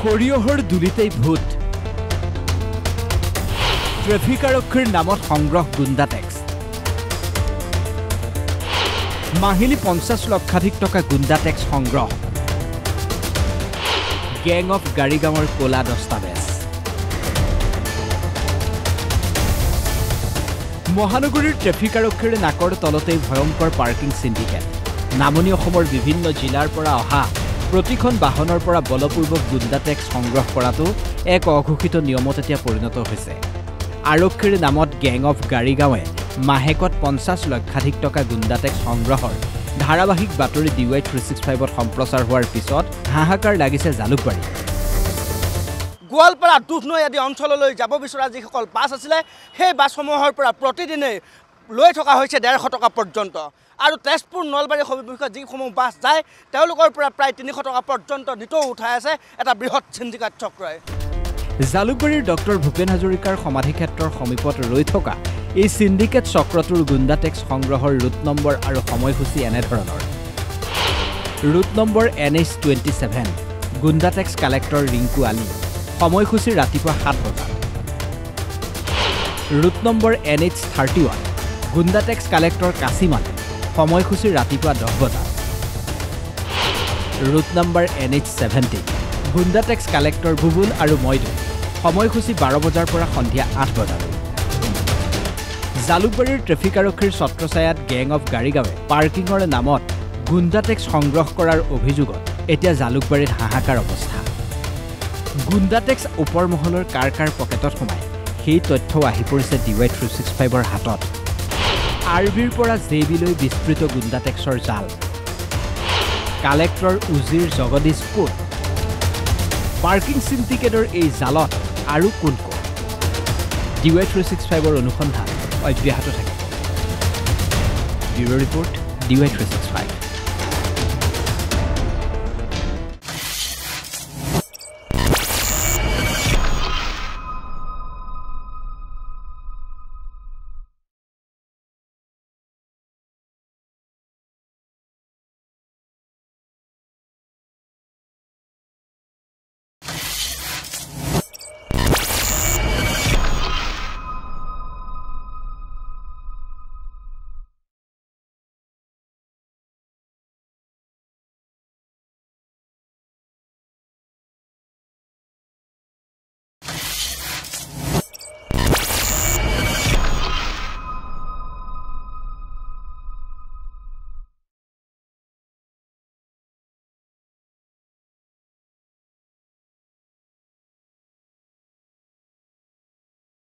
সৰিয়হৰ দুলিতেই ভূত ট্ৰেফিক আৰক্ষীৰ নামত সংগ্ৰহ গুণ্ডা টেক্স মাহিলী 50 লক্ষাধিক টকা গুণ্ডা টেক্স সংগ্ৰহ গেং অফ গাড়ীগাঁৱৰ কোলা দস্তাবেজ মহানগৰীৰ ট্ৰেফিক আৰক্ষীৰ নাকৰ তলতেই ভয়ংকৰ পাৰ্কিং সিন্ডিকেট নামনি অসমৰ বিভিন্ন জিলাৰ পৰা অহা প্ৰতিখন বাহনৰ পৰা বলপূৰ্বক গুণ্ডা টেক্স সংগ্ৰহ কৰাটো এক অঘোষিত নিয়মত এতিয়া পৰিণত হৈছে আৰক্ষীৰ নামত গেং অফ গাড়ীগাঁৱে মাহেকত 50 লক্ষাধিক টকা গুণ্ডা টেক্স সংগ্ৰহৰ ধাৰাবাহিক বাতৰি DY 365ত সম্প্ৰচাৰ হোৱাৰ পিছত হাহাকাৰ লাগিছে জালুকবাৰী গোৱালপাৰা দুধনৈ আদি অঞ্চললৈ যাব বিচৰা যিসকল বাছ আছিলে সেই বাছসমূহৰ পৰা প্ৰতিদিনে লৈ থকা হৈছে 150 টকা পৰ্যন্ত আৰু তেজপুৰ নলবাৰী অভিমুখে যিসমূহ বাছ যায় তেওঁলোকৰ পৰা প্ৰায় 300 টকা পৰ্যন্ত নিতৌ উঠাই আছে এটা বৃহৎ সিন্ডিকেট চক্ৰই জালুকবাৰীৰ ডক্টৰ ভূপেন হাজৰিকাৰ সমাধিক্ষেত্ৰৰ সমীপত ৰৈ থকা এই সিন্ডিকেট চক্ৰটোৰ গুণ্ডা টেক্স সংগ্ৰহৰ ৰুট নম্বৰ আৰু সময়সূচী এনেধৰণৰ route number NH27 goonda tax collector Rinku Ali সময়সূচী ৰাতিপুৱা 7 বজাত route number NH31 goonda tax collector কাছিমান সময়সূচী ৰাতিপুৱা 10 বজাত route number NH70 goonda tax collector Bubul আৰু মইদু সময়সূচী 12 বজাৰ পৰা সন্ধিয়া 8 বজাত জালুকবাৰীৰ ট্ৰেফিক আৰক্ষীৰ ছত্ৰছায়াত গেং অফ গাড়ীগাঁৱে পাৰ্কিঙৰ নামত গুণ্ডা টেক্স সংগ্ৰহ কৰাৰ অভিযোগত এতিয়া জালুকবাৰীত হাহাকাৰ অৱস্থা গুণ্ডা টেক্স ওপৰ মহলৰ কাৰ পকেটত সোমাই সেই তথ্যও আহি পৰিছে DY 365ৰ হাতত আৰবিৰ পৰা জেবিলৈ বিস্তৃত গুণ্ডা টেক্সৰ জাল কালেক্টৰ উজিৰ জগদীশ কোট পাৰ্কিং সিন্ডিকেটৰ এই জালত আৰু কোন DY 365ৰ অনুসন্ধান অব্যাহত থাকিব ব্যুৰো ৰিপৰ্ট DY 365